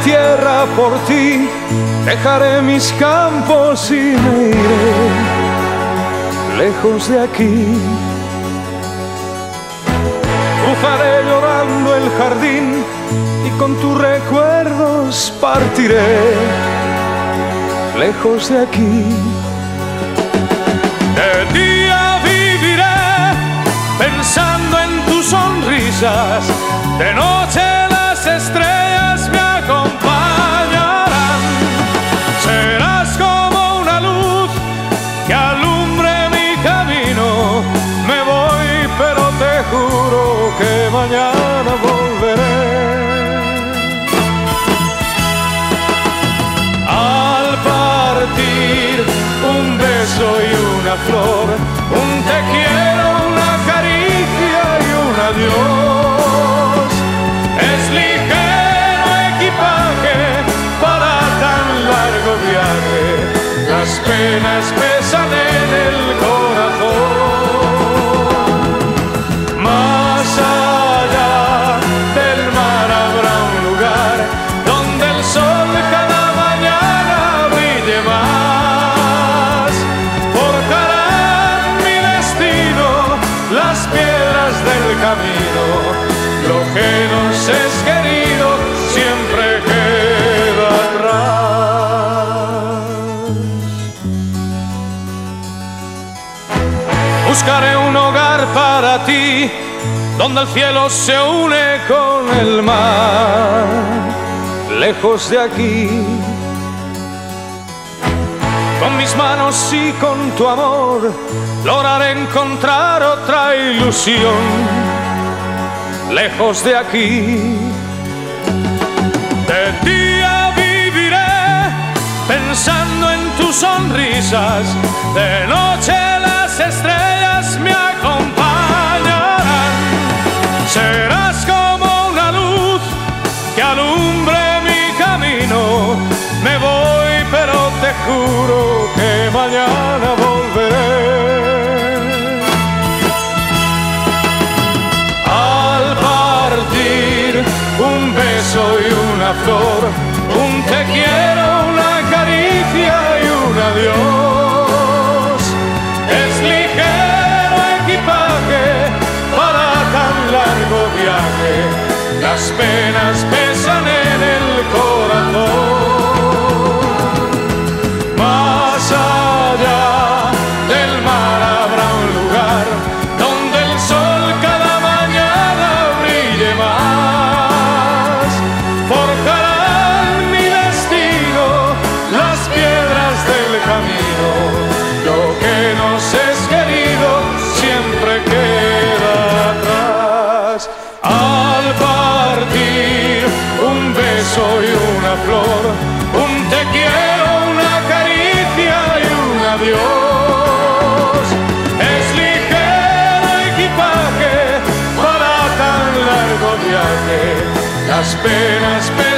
tierra por ti, dejaré mis campos y me iré lejos de aquí. Cruzaré llorando el jardín y con tus recuerdos partiré lejos de aquí. De día viviré pensando en tus sonrisas, de noche las estrellas me acompañarán. Serás como una luz que alumbre mi camino. Me voy, pero te juro que mañana volveré. Al partir, un beso y una flor, un te quiero, una caricia y un adiós. Es ligero equipaje para tan largo viaje, las penas pesan en el corazón. Más allá del mar habrá un lugar donde el sol cada mañana brille más. Forjarán mi destino las piedras del camino, lo que nos es querido siempre queda atrás. Buscaré un hogar para ti, donde el cielo se une con el mar, lejos de aquí. Con mis manos y con tu amor lograré encontrar otra ilusión, lejos de aquí. De día viviré pensando en tus sonrisas, de noche las estrellas me acompañarán. Serás como una luz que alumbre mi camino. Me voy, pero te juro que mañana volveré. Al partir, un beso y una flor, un te quiero, una caricia y un adiós. Es ligero equipaje para tan largo viaje, las penas pesan en el corazón. Más allá del mar habrá un lugar donde el sol cada mañana brille más. Forjarán mi destino las piedras del camino, lo que nos es querido siempre queda atrás. Al partir, un beso y una flor, un te quiero, una caricia y un adiós. Es ligero equipaje para tan largo viaje, las penas